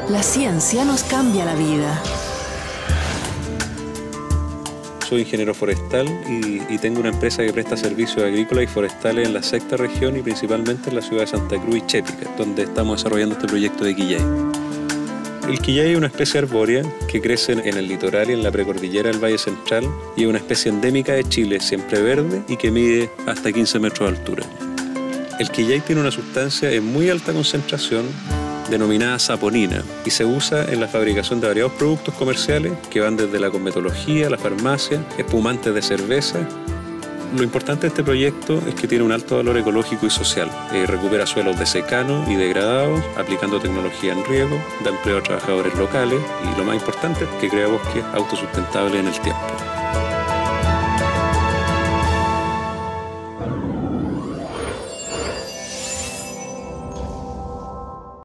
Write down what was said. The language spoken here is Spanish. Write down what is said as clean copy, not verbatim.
La ciencia nos cambia la vida. Soy ingeniero forestal y tengo una empresa que presta servicios agrícolas y forestales en la sexta región y principalmente en la ciudad de Santa Cruz y Chépica, donde estamos desarrollando este proyecto de quillay. El quillay es una especie arbórea que crece en el litoral y en la precordillera del Valle Central y es una especie endémica de Chile, siempre verde y que mide hasta 15 metros de altura. El quillay tiene una sustancia en muy alta concentración denominada saponina y se usa en la fabricación de variados productos comerciales que van desde la cosmetología, la farmacia, espumantes de cerveza. Lo importante de este proyecto es que tiene un alto valor ecológico y social. Recupera suelos desecados y degradados, aplicando tecnología en riego, da empleo a trabajadores locales y lo más importante es que crea bosques autosustentables en el tiempo.